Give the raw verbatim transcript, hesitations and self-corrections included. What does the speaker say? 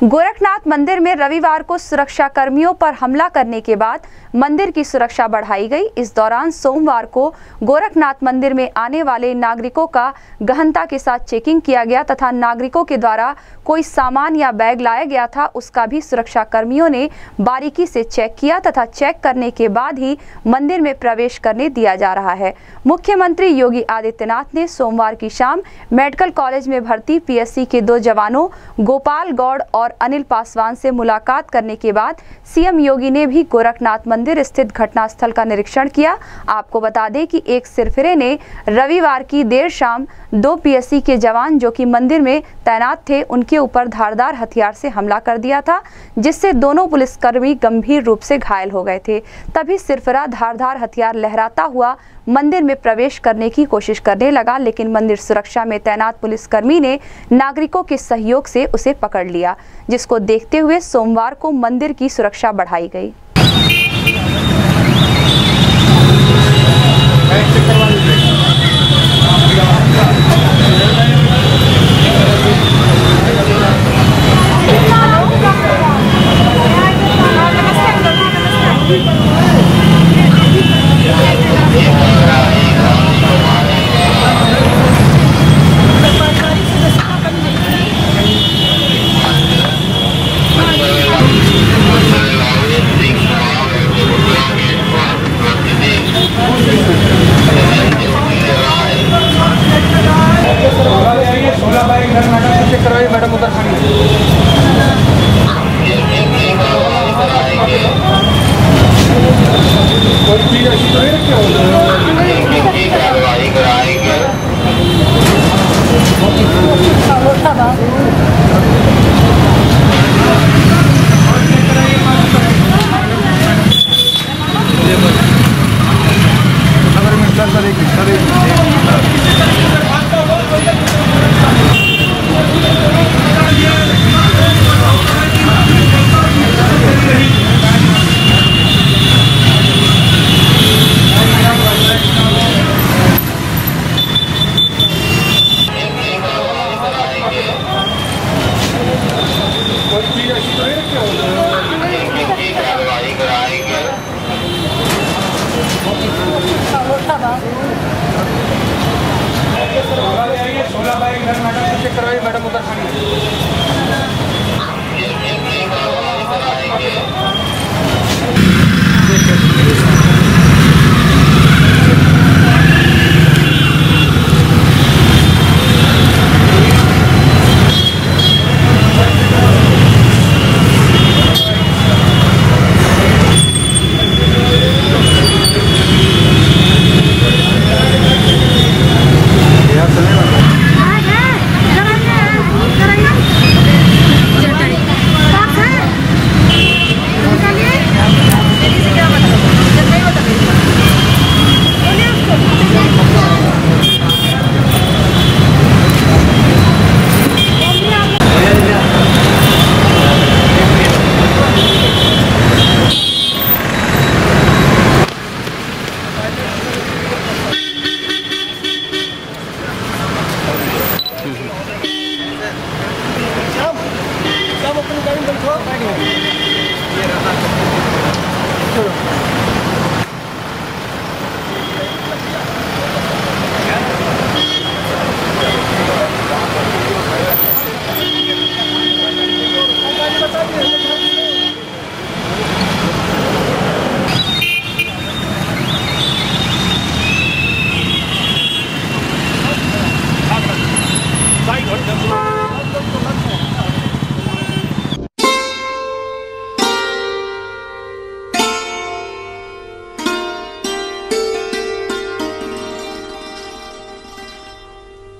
गोरखनाथ मंदिर में रविवार को सुरक्षा कर्मियों पर हमला करने के बाद मंदिर की सुरक्षा बढ़ाई गई। इस दौरान सोमवार को गोरखनाथ मंदिर में आने वाले नागरिकों का गहनता के साथ चेकिंग किया गया तथा नागरिकों के द्वारा कोई सामान या बैग लाया गया था उसका भी सुरक्षा कर्मियों ने बारीकी से चेक किया तथा चेक करने के बाद ही मंदिर में प्रवेश करने दिया जा रहा है। मुख्यमंत्री योगी आदित्यनाथ ने सोमवार की शाम मेडिकल कॉलेज में भर्ती पीएससी के दो जवानों गोपाल गौड़ और अनिल पासवान से मुलाकात करने के बाद सीएम योगी ने भी गोरखनाथ मंदिर स्थित घटनास्थल का निरीक्षण किया। आपको बता दें कि एक सिरफिरे ने रविवार की देर शाम दो पीएससी के जवान जो कि मंदिर में तैनात थे उनके ऊपर धारदार हथियार से हमला कर दिया था, जिससे दोनों पुलिसकर्मी गंभीर रूप से घायल हो गए थे। तभी सिरफिरा धारदार हथियार लहराता हुआ मंदिर में प्रवेश करने की कोशिश करने लगा, लेकिन मंदिर सुरक्षा में तैनात पुलिसकर्मी ने नागरिकों के सहयोग से उसे पकड़ लिया, जिसको देखते हुए सोमवार को मंदिर की सुरक्षा बढ़ाई गई। मैडम उधर खड़ी कोई चीज ऐसी तो नहीं रखी अगर मैं चल करेगी मैडम उधर खड़ी साइड